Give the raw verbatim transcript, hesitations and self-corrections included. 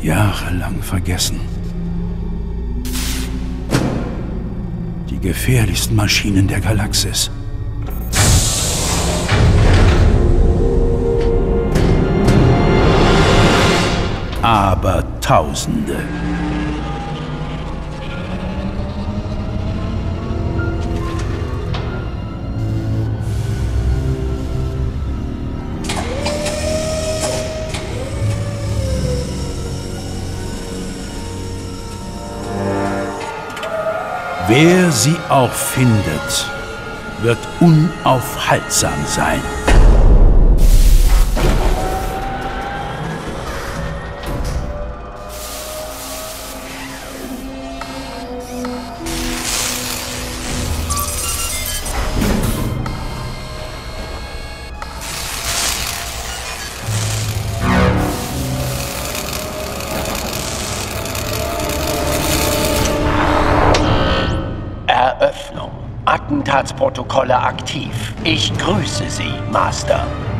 Jahrelang vergessen. Die gefährlichsten Maschinen der Galaxis. Aber Tausende. Wer sie auch findet, wird unaufhaltsam sein. Eröffnung. Attentatsprotokolle aktiv. Ich grüße Sie, Master.